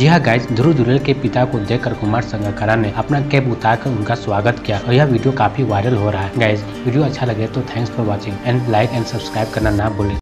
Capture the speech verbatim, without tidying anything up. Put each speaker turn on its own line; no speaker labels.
जी हाँ गाइस, ध्रुव जुरेल के पिता को देखकर कुमार संगकारा ने अपना कैप उतारकर उनका स्वागत किया और यह वीडियो काफी वायरल हो रहा है। गाइस, वीडियो अच्छा लगे तो thanks for watching and like and subscribe करना ना भूलें।